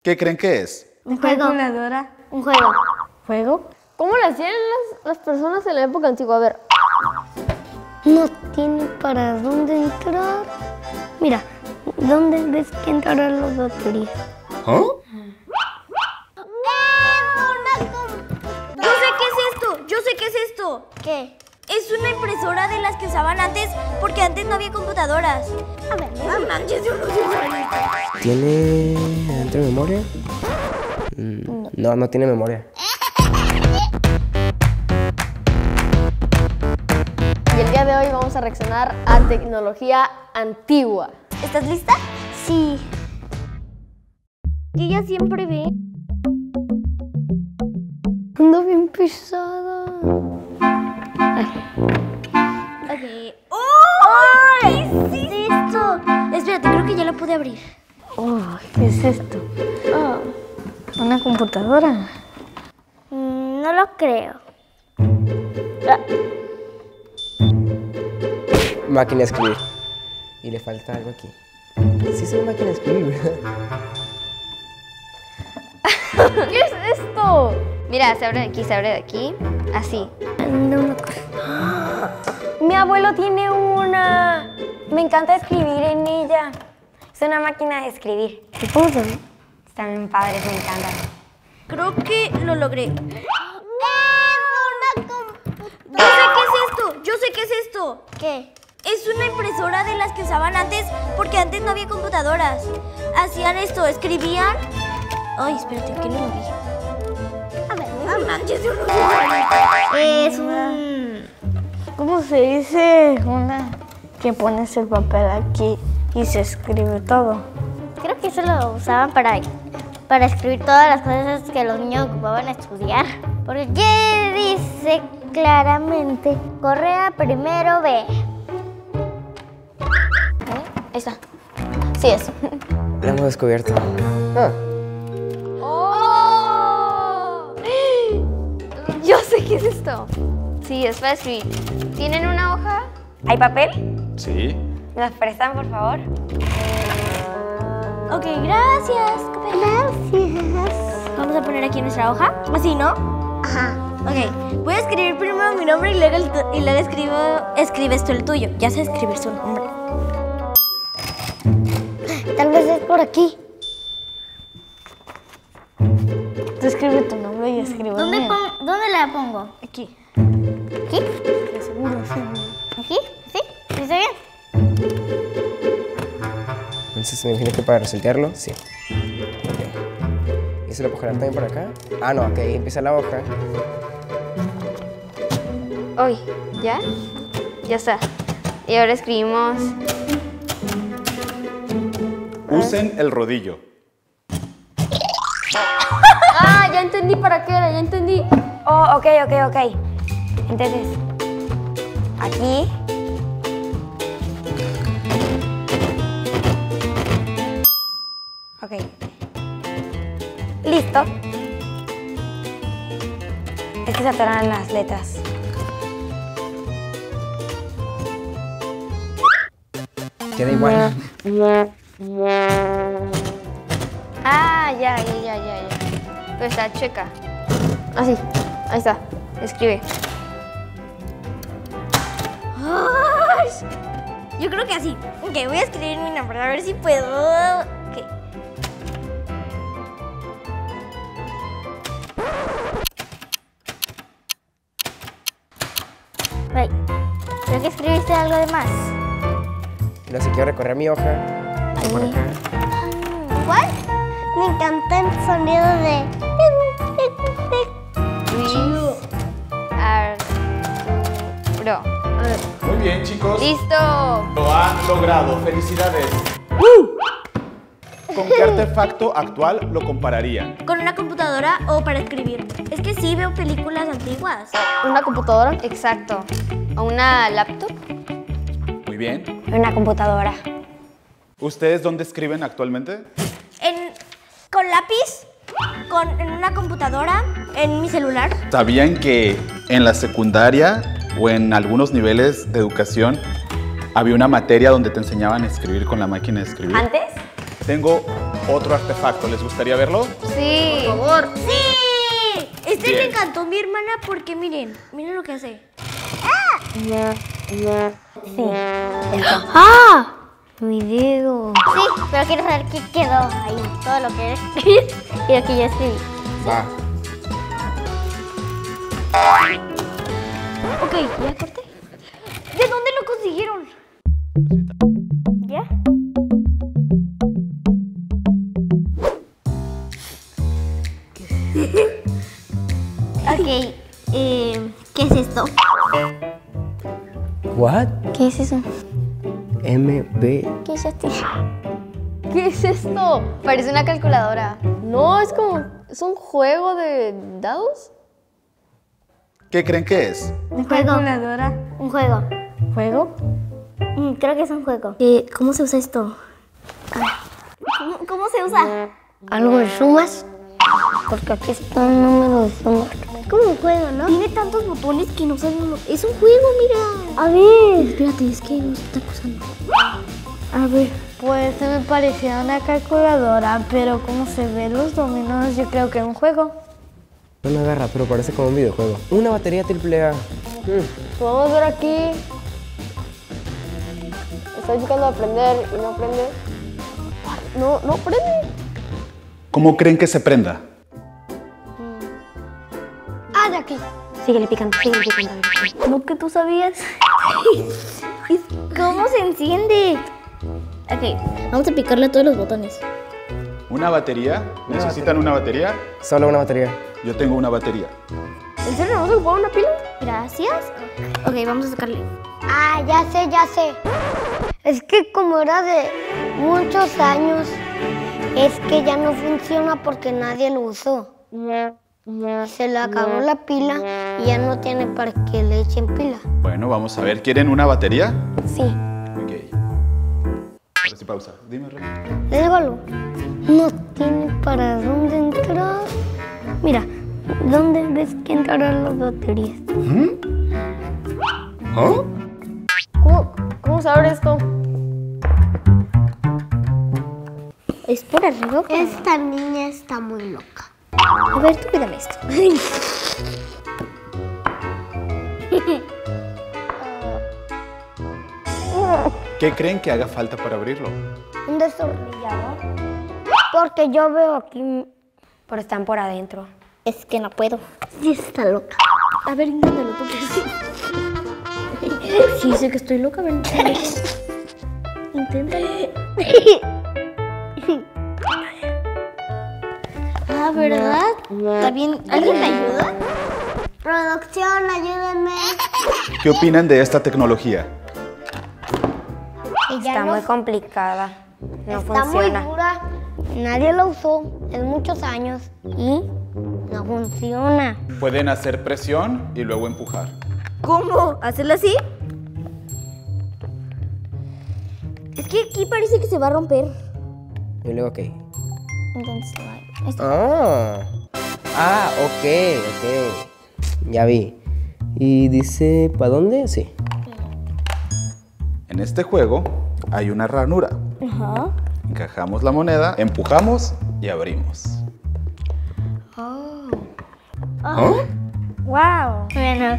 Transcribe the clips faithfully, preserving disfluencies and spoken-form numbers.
¿Qué creen que es? Un juego. Calculadora. Un juego. ¿Juego? ¿Cómo lo hacían las, las personas en la época antigua? A ver. No tiene para dónde entrar. Mira, ¿dónde ves que entrarán las baterías? ¿Ah? Yo sé qué es esto, yo sé qué es esto. ¿Qué? Es una impresora de las que usaban antes, porque antes no había computadoras. A ver, No manches, yo no sé usar. ¿Tiene adentro memoria? Mm, no, no tiene memoria. Y el día de hoy vamos a reaccionar a tecnología antigua. ¿Estás lista? sí. Que ella siempre ve. Ando bien pesada. Ok. ¡Oh! ¿Qué es esto? Espérate, creo que ya la pude abrir. Oh, ¿qué es esto? Oh, una computadora. Mm, no lo creo. Ah, Máquina de escribir. Y le falta algo aquí. Sí es una máquina de escribir, ¿verdad? ¿Qué es esto? Mira, se abre de aquí, se abre de aquí, así. Ando una cosa. Mi abuelo tiene una. Me encanta escribir en ella. Es una máquina de escribir. ¿Qué puedo? Están bien padres, me encantan. Creo que lo logré. Yo sé qué es esto, yo sé qué es esto. ¿Qué? Es una impresora de las que usaban antes, porque antes no había computadoras. Hacían esto, escribían. Ay, espérate, ¿qué le moví? A ver. No manches, yo no sé usar. Es un... ¿Cómo se dice una que pones el papel aquí y se escribe todo? Creo que eso lo usaban para, para escribir todas las cosas que los niños ocupaban a estudiar. Porque dice claramente, Correa primero B. Ahí está. Sí es. La hemos descubierto. Ah, ¡Oh! Yo sé qué es esto. Sí, es para escribir. ¿Tienen una hoja? ¿Hay papel? Sí. ¿Me las prestan, por favor? Ok, gracias. Gracias. Vamos a poner aquí nuestra hoja. Así, ¿no? Ajá. Ok, voy a escribir primero mi nombre y luego, el tu- y luego escribo, escribes tú el tuyo. Ya sé escribir su nombre. Tal vez es por aquí. Tú escribe tu nombre y escribo el ¿Dónde, mío. pon- ¿Dónde la pongo? Aquí. ¿Aquí? Seguro, sí. ¿Aquí? ¿Sí? ¿Sí está bien? entonces me imagino que para resetearlo, sí. Ok. ¿Y se lo puedo jalar también por acá? Ah, no, ok, ahí empieza la hoja. Uy, ¿ya? Ya está. Y ahora escribimos... Usen el rodillo. Ah, ya entendí para qué era, ya entendí. Oh, ok, ok, ok. Entonces, aquí. Ok. Listo. Es que se atoran las letras. Queda igual. Ah, ya, ya, ya, ya, ya. Pero está chueca. Así, ahí está. Escribe. Ay, yo creo que así. Ok, voy a escribir mi nombre, a ver si puedo. Ok. Ay, creo que escribiste algo de más. No sé, quiero recorrer mi hoja. Ahí por acá. ¿Cuál? Me encanta el sonido de... Luis Arturo. Muy bien, chicos. ¡Listo! Lo han logrado. Felicidades. ¿Con qué artefacto actual lo compararían? ¿Con una computadora o para escribir? Es que sí veo películas antiguas. ¿Una computadora? Exacto. ¿O una laptop? Muy bien. Una computadora. ¿Ustedes dónde escriben actualmente? En, ¿Con lápiz? Con, ¿En una computadora? ¿En mi celular? ¿Sabían que en la secundaria o en algunos niveles de educación había una materia donde te enseñaban a escribir con la máquina de escribir? ¿Antes? Tengo otro artefacto. ¿Les gustaría verlo? Sí. Por favor. ¡Sí! Este Bien. le encantó a mi hermana porque miren, miren lo que hace. ¡Ah! Mi dedo. Sí, pero quiero saber qué quedó ahí. Todo lo que escribí y lo que yo escribí. Va. Ok, ya corté. ¿De dónde lo consiguieron? ¿Ya? Ok, eh, ¿qué es esto? What? ¿Qué es eso? M B. ¿Qué es esto? ¿Qué es esto? Parece una calculadora. No, es como... ¿Es un juego de dados? ¿Qué creen que es? Un juego. Un juego. ¿Juego? Mm, creo que es un juego. Eh, ¿Cómo se usa esto? ¿Cómo, cómo se usa? ¿Algo de sumas? Porque aquí está un número de sumas. Es como un juego, ¿no? Tiene tantos botones que no sabemos lo... Es un juego, mira. A ver. Espérate, es que nos está acusando. A ver. Pues se me parecía una calculadora, pero como se ven los dominos, yo creo que es un juego. No me agarra, pero parece como un videojuego. Una batería triple A. Mm. Podemos ver aquí. Estoy buscando aprender y no prende. No, no prende. ¿Cómo creen que se prenda? Ah, de aquí. Síguele picando, síguele picando. ¿No que tú sabías? ¿Cómo se enciende? Ok, vamos a picarle a todos los botones. ¿Una batería? ¿Necesitan una batería? Solo una batería. Yo tengo una batería. ¿En serio vamos a ocupar una pila? Gracias. Ok, vamos a sacarle. Ah, ya sé, ya sé. Es que como era de muchos años, es que ya no funciona porque nadie lo usó. Se le acabó la pila y ya no tiene para que le echen pila. Bueno, vamos a ver. ¿Quieren una batería? Sí. Ok. Ahora sí, pausa. Dime, Rey. Les digo algo. No tiene para dónde entrar. Mira, ¿dónde ves que entrarán las baterías? ¿Ah? ¿Cómo, cómo se abre esto? Es por arriba. Esta niña está muy loca. A ver, tú cuídame esto. ¿Qué creen que haga falta para abrirlo? Un destornillador. Porque yo veo aquí. Pero están por adentro. Es que no puedo. Sí, está loca. A ver, inténtalo tú. Sí, sé que estoy loca, ven. Inténtalo. Ah, ¿verdad? ¿Está bien? ¿Alguien me ayuda? Producción, ayúdenme. ¿Qué opinan de esta tecnología? Y ya Está no- muy complicada. No está funciona. muy dura. Nadie la usó en muchos años y no funciona. Pueden hacer presión y luego empujar. ¿Cómo? ¿Hacerlo así? Es que aquí parece que se va a romper. Y luego, ok. Entonces, esto. Ah. Ah, ok, ok. Ya vi. Y dice, ¿para dónde? Sí. En este juego hay una ranura. Ajá. Encajamos la moneda, empujamos y abrimos. Wow. Bueno,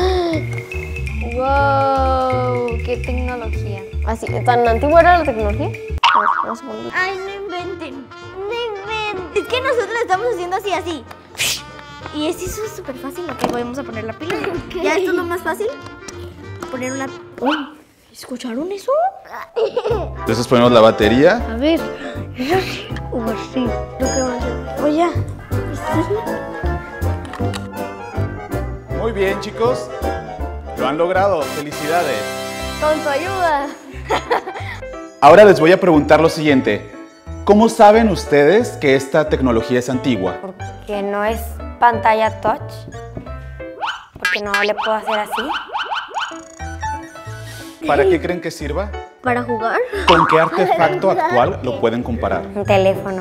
¡Wow! ¡Qué tecnología! Así, ¿tan antigua era la tecnología? No, no sé por qué. ay, no inventen. No inventen. Es que nosotros lo estamos haciendo así, así. Y es eso es súper fácil. Ok, vamos a poner la pila. Ya esto es lo más fácil. Poner una. ¡Uy! ¿Escucharon eso? Entonces ponemos la batería. A ver, eso sí o así. Lo que va a hacer. Oye. Muy bien, chicos. Lo han logrado. Felicidades. ¡Con tu ayuda! Ahora les voy a preguntar lo siguiente. ¿Cómo saben ustedes que esta tecnología es antigua? Porque no es pantalla touch. Porque no le puedo hacer así. ¿Para qué creen que sirva? ¿Para jugar? ¿Con qué artefacto actual lo pueden comparar? Un teléfono.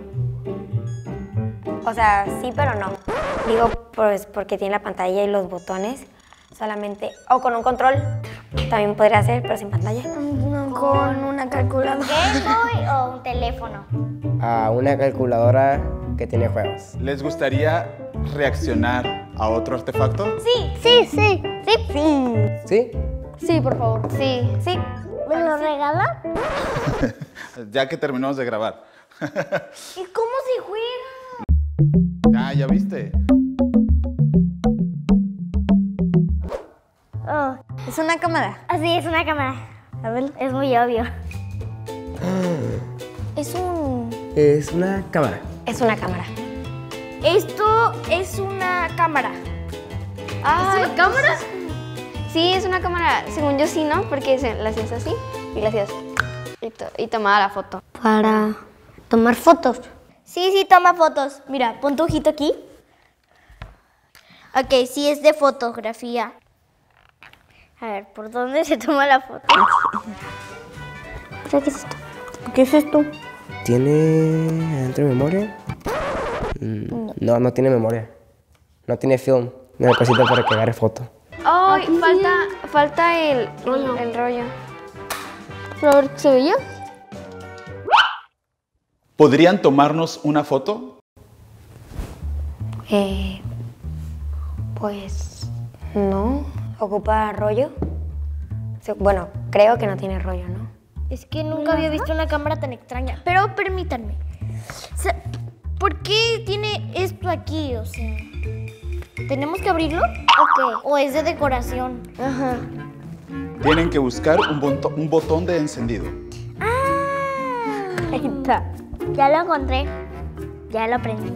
O sea, sí, pero no. Digo, pues porque tiene la pantalla y los botones. Solamente. O con un control. También podría ser, pero sin pantalla. Con una calculadora. ¿Game Boy o un teléfono? a una calculadora que tiene juegos. ¿Les gustaría reaccionar a otro artefacto? Sí. Sí, sí, sí. Sí. ¿Sí? Sí, por favor. Sí. Sí. ¿Me lo regala? Ya que terminamos de grabar. ¿Y cómo se juega? Ah, ¿ya viste? Oh, Es una cámara. así es una cámara. A ver, es muy obvio. Es un... Es una cámara. Es una cámara. Esto es una cámara. Ah, ¿Es una cámara? Sí, es una cámara. Según yo sí, ¿no? Porque se, la hacías así y la hacías y, to- y tomaba la foto. Para tomar fotos. Sí, sí, toma fotos. Mira, pon tu ojito aquí. Ok, sí es de fotografía. A ver, ¿por dónde se toma la foto? ¿Qué es esto? ¿Qué es esto? ¿Tiene adentro memoria? Mm, No, no tiene memoria. No tiene film. Una cosita para que agarre foto. Ay, falta, falta el, el, el rollo. Pero a ver, ¿se veía? ¿Podrían tomarnos una foto? Eh, pues no. ¿Ocupa rollo? Sí, bueno, creo que no tiene rollo, ¿no? Es que nunca había visto una cámara tan extraña. Pero permítanme. O sea, ¿por qué tiene esto aquí? O sea, ¿tenemos que abrirlo? ¿O qué? ¿O es de decoración? Ajá. Tienen que buscar un, boto- un botón de encendido. Ahí está. Ya lo encontré. Ya lo aprendí.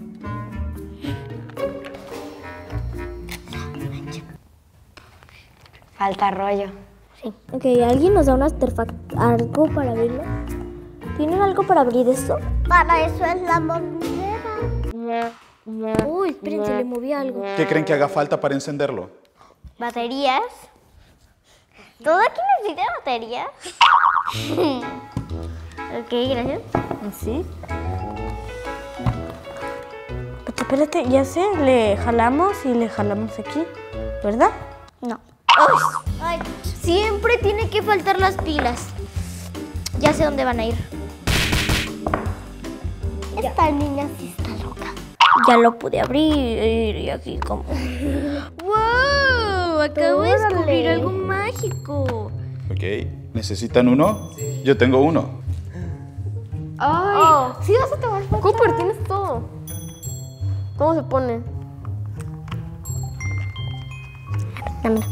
Falta rollo. Ok, ¿alguien nos da un artefacto, algo para abrirlo? ¿Tienen algo para abrir esto? Para eso es la moneda. Uy, espérense, le moví algo. ¿Qué creen que haga falta para encenderlo? ¿Baterías? ¿Todo aquí necesita baterías? Ok, gracias. ¿Sí? Espérate, ya sé, le jalamos y le jalamos aquí, ¿verdad? No. Ay, siempre tiene que faltar las pilas. Ya sé dónde van a ir. Esta niña sí está loca. Ya lo pude abrir y aquí como... ¡Wow! Acabo de descubrir algo mágico. Ok, ¿necesitan uno? Yo tengo uno. Ay, sí vas a tomar foto. Cooper, tienes todo. ¿Cómo se pone? Dámelo.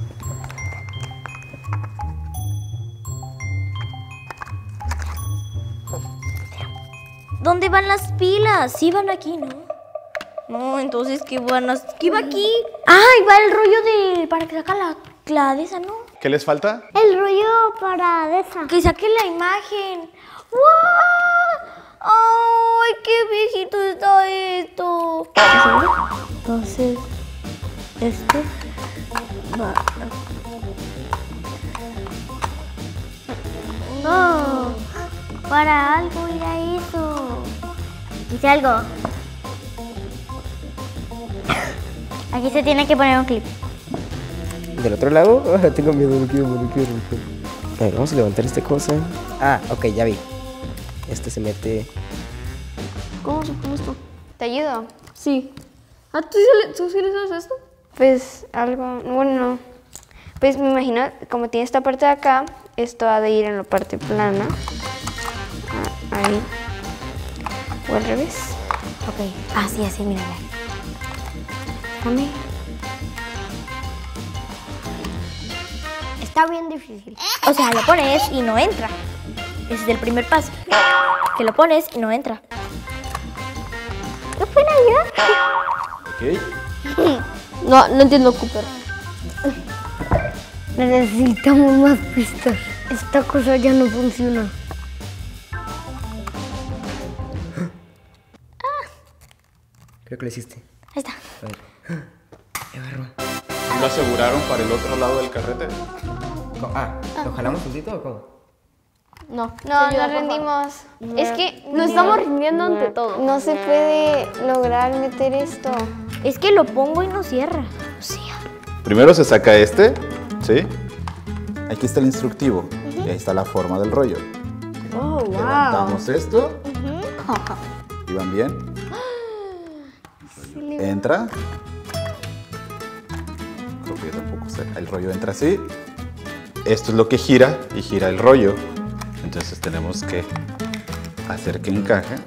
¿Dónde van las pilas? Sí van aquí, ¿no? No, entonces, ¿qué van a... ¿Qué va aquí? ¡Ay, va el rollo de... para que saca la, la de esa, ¿no? ¿Qué les falta? El rollo para de esa. Que saque la imagen. ¡Wow! ¡Ay, qué viejito está esto! Entonces, este va... Oh, para algo era eso. Dice algo. Aquí se tiene que poner un clip. ¿Del otro lado? Ah, tengo miedo, no quiero, no quiero, no quiero. A ver, vamos a levantar esta cosa. Ah, ok, ya vi. Este se mete... ¿Cómo se pone esto? ¿Te ayudo? Sí. Ah, ¿tú sí, le- tú sí le sabes esto? Pues algo, bueno, no. Pues me imagino, como tiene esta parte de acá, esto ha de ir en la parte plana. Ah, ahí. O al revés. Ok. Ah, sí, así, mira, ve. Dame. Está bien difícil. O sea, lo pones y no entra. Ese es el primer paso. Que lo pones y no entra. ¿No pueden ayudar? Ok. No, no entiendo, Cooper. Necesitamos más pistas. Esta cosa ya no funciona. Creo que lo hiciste. Ahí está. A ver. ¡Qué barro! ¿Lo aseguraron para el otro lado del carrete? ¿Cómo? Ah, ¿lo jalamos juntito o cómo? No. No, nos rendimos. Es que Nos estamos rindiendo ante todo. no se puede lograr meter esto. Es que lo pongo y no cierra. O sea. Primero se saca este, ¿sí? Aquí está el instructivo y ahí está la forma del rollo. Oh, wow. Levantamos esto ¿Y van bien? Entra. Creo que yo tampoco sé. El rollo entra así. Esto es lo que gira y gira el rollo. Entonces tenemos que hacer que encaje.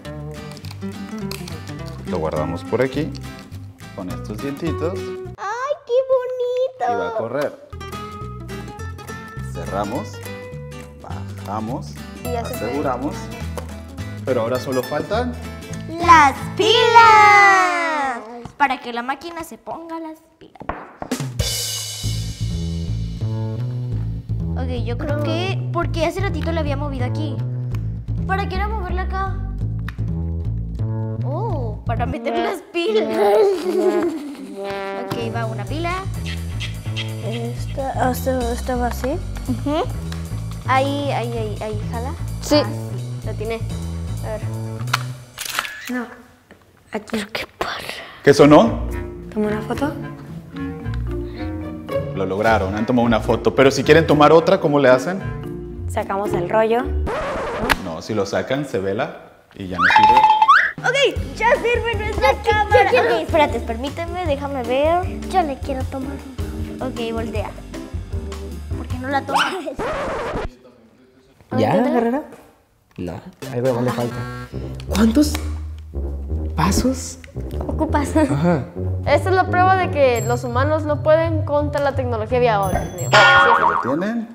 Lo guardamos por aquí con estos dientitos. ¡Ay, qué bonito! Y va a correr. Cerramos, bajamos, Y ya se puede. aseguramos. Pero ahora solo faltan. ¡Las pilas! Para que la máquina se ponga las pilas. Ok, yo creo que... Porque hace ratito la había movido aquí. ¿Para qué era moverla acá? Oh, para meter las pilas. Ok, va una pila. Esta, esta, esta va así. Ahí, ahí, ahí, ahí, jala. Sí. La tiene. A ver. No. Aquí. ¿Qué pasa? ¿Qué sonó? Toma una foto. Lo lograron, han tomado una foto. Pero si quieren tomar otra, ¿cómo le hacen? Sacamos el rollo. No, si lo sacan, se vela y ya no sirve. Ok, ya sirve nuestra cámara. Ok, espérate, permíteme, déjame ver. Yo le quiero tomar. Ok, voltea. ¿Por qué no la tomas? ¿Ya, Herrera? No, algo más le falta. ¿Cuántos pasos? Ocupas. Ajá. Esta es la prueba de que los humanos no pueden contra la tecnología de ahora. Digo. ¿Lo tienen?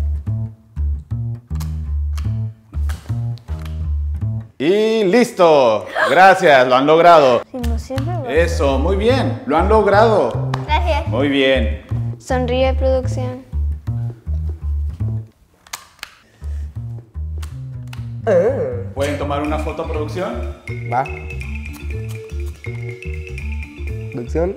Y listo. Gracias, lo han logrado. Si no sirve, Eso, muy bien, lo han logrado. Gracias. Muy bien. sonríe, producción. ¿Pueden tomar una foto, producción? Va. Producción.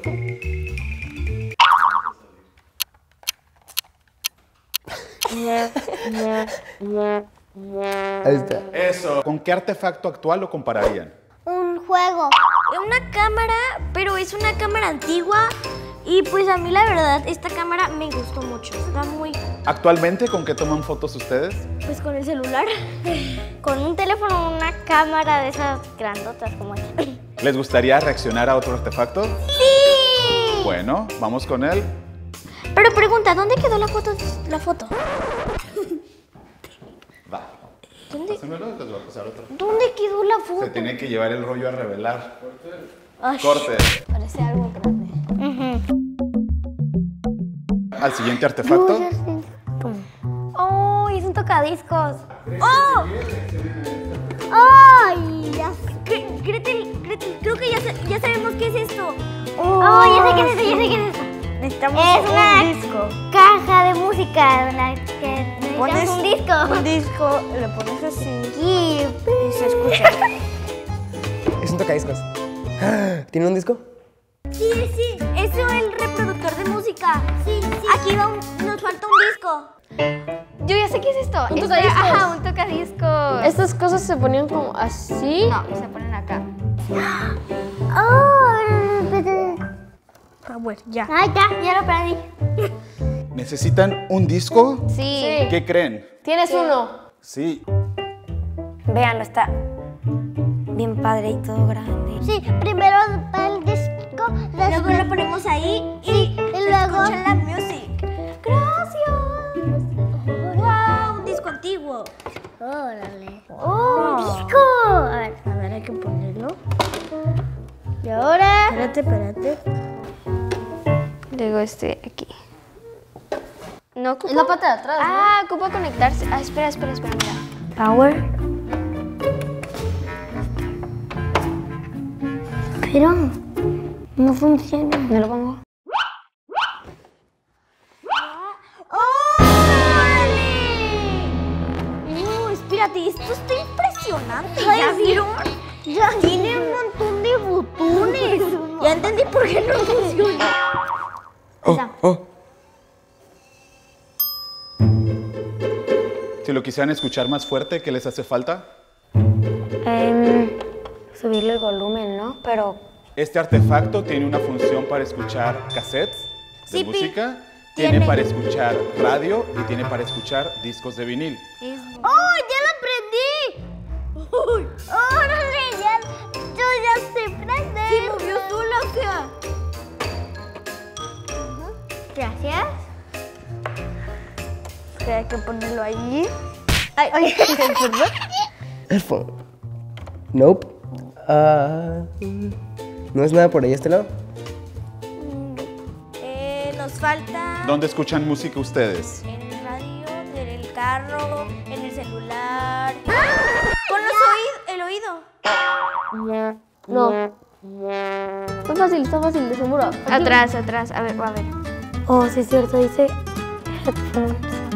Ahí está. Eso. ¿Con qué artefacto actual lo compararían? Un juego. Una cámara, pero es una cámara antigua. Y pues a mí la verdad, esta cámara me gustó mucho. Está muy... ¿Actualmente con qué toman fotos ustedes? Pues con el celular. Con un teléfono, una cámara de esas grandotas como esta. ¿Les gustaría reaccionar a otro artefacto? ¡Sí! Bueno, vamos con él. Pero pregunta, ¿dónde quedó la foto? La foto? Va. ¿Dónde, Pásenmelo, les voy a pasar otro. ¿Dónde quedó la Se foto? tiene que llevar el rollo a revelar. Ay, Corte. Parece algo grande. Al siguiente artefacto. ¡Oh! Es un tocadiscos. ¡Oh! ¡Ay! Ya sé. Gre- Gretel, Gretel, creo que ya, sa- ya sabemos qué es esto. ¡Oh! Ya sé qué es eso, ya sé qué es eso. Necesitamos Es un una disco. caja de música en la que necesitamos un disco. Un disco, le pones así Y y se escucha. Es un tocadiscos. ¿Tiene un disco? Sí, sí, eso es el reproductor de música. Sí, sí. Aquí va un- nos falta un disco. Yo ya sé qué es esto. ¿Un Este- tocadiscos? Ajá, un tocadiscos. Estas cosas se ponían como así. No, se ponen acá. Ah, bueno, ya. ¡Ay, ya! Ya lo perdí. ¿Necesitan un disco? Sí. ¿Qué creen? Tienes uno. Sí. Véanlo, está bien padre y todo grande. Sí, primero el disco, Luego después... lo ponemos ahí y, Sí, y luego... escuchan la music. Gracias. Wow, un disco antiguo. ¡Órale! ¡Oh, un disco! A ver, A ver, hay que ponerlo. y ahora... Espérate, espérate. Luego este aquí. No ocupa. Es la parte de atrás, ¿no? Ah, ocupa conectarse. Ah, espera, espera, espera, mira. Power. Pero no funciona. ¿Me lo pongo? No, espérate, esto está impresionante. ¿Ya vieron? Ya. Tiene un montón de botones. Ya entendí por qué no funciona. Oh, oh. Si lo quisieran escuchar más fuerte, ¿qué les hace falta? Em, subirle el volumen, ¿no? Pero Este artefacto tiene una función para escuchar cassettes de Sí, Pi. música, tiene Tiene. para escuchar radio y tiene para escuchar discos de vinil. Es- ¡Oh, ya lo aprendí! ¡Órale! se prende. Se movió sola, o sea. Gracias. Hay que ponerlo ahí. Ay, ay. Headphone. Nope. Ah, ¿no es nada por ahí a este lado? Eh, nos falta ¿Dónde escuchan música ustedes? en el radio, en el carro, en el celular. Con los oídos, el oído. No. Está fácil, está fácil, de seguro. Atrás, atrás. A ver, a ver. Oh, sí es cierto, dice headphones.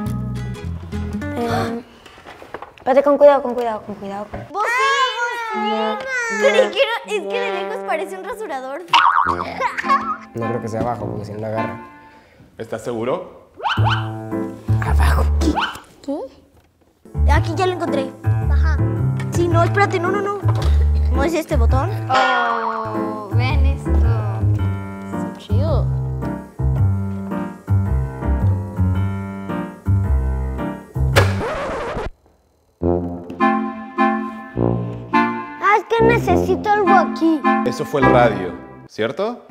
Eh, espérate, con cuidado, con cuidado, con cuidado. con- ¡Bocina! Creí que era- es que de lejos parece un rasurador. No creo que sea abajo porque si no la agarra. ¿Estás seguro? Aquí ya lo encontré. Ajá. Sí, no, espérate, no, no, no. ¿No es este botón? Oh, ven esto. Está chido. Ah, es que necesito algo aquí. Eso fue el radio, ¿cierto?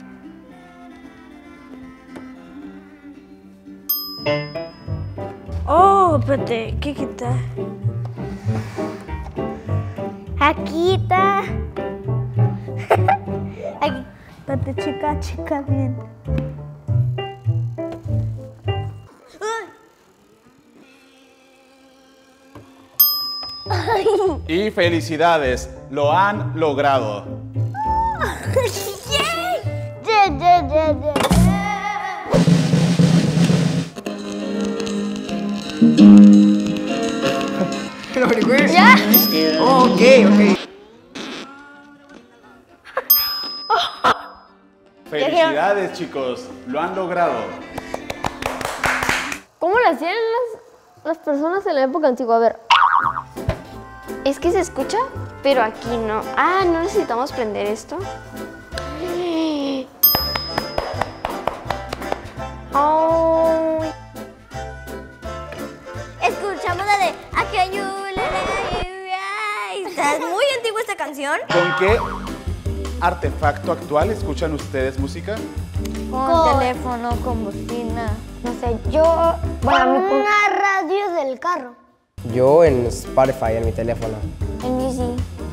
Oh, espérate, ¿qué quita? Aquí está. Aquí. Espérate, chica, chica, bien. Y felicidades, lo han logrado. Yeah, yeah, yeah, yeah. ¿Ya? Oh, ok, ok. Felicidades, chicos, lo han logrado. ¿Cómo lo hacían las, las personas en la época antigua? A ver. Es que se escucha, pero aquí no. Ah, no necesitamos prender esto. Oh. Escuchamos la de Aquayula. Está muy antigua esta canción. ¿Con qué artefacto actual escuchan ustedes música? Con teléfono, con bocina. No sé, yo. Bueno, a mí con- Una radio del carro. Yo en Spotify, en mi teléfono. en Easy.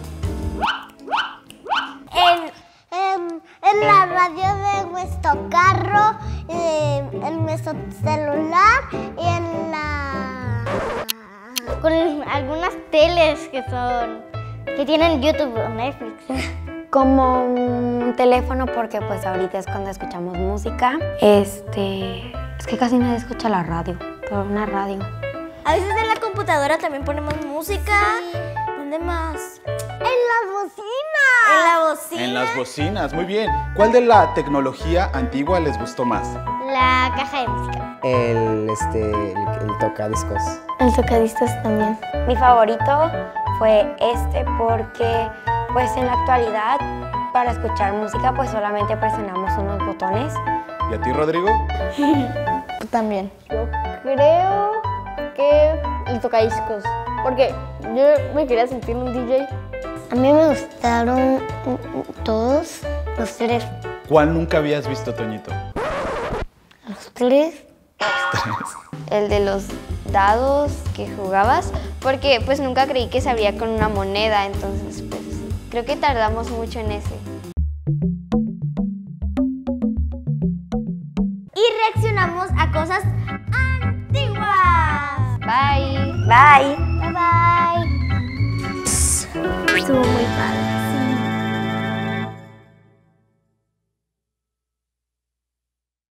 En, en, en la radio de nuestro carro, eh, en nuestro celular y en la... Con algunas teles que son... que tienen YouTube o Netflix. Como un teléfono porque pues ahorita es cuando escuchamos música. Este, es que casi nadie escucha la radio, pero una radio. A veces en la computadora también ponemos música. ¿Dónde más? En las bocinas. En la bocina. En las bocinas, muy bien. ¿Cuál de la tecnología antigua les gustó más? La caja de música. El, este, el, el tocadiscos. El tocadiscos también. Mi favorito fue este porque pues en la actualidad para escuchar música pues solamente presionamos unos botones. ¿Y a ti, Rodrigo? También. Yo creo que el tocadiscos. Porque yo me quería sentir un D J. A mí me gustaron todos, los tres. ¿Cuál nunca habías visto, Toñito? Los tres. El de los dados que jugabas. Porque pues nunca creí que se abría con una moneda. Entonces pues creo que tardamos mucho en ese. Y reaccionamos a cosas antiguas. Bye. Bye. Bye bye. Estuvo muy padre.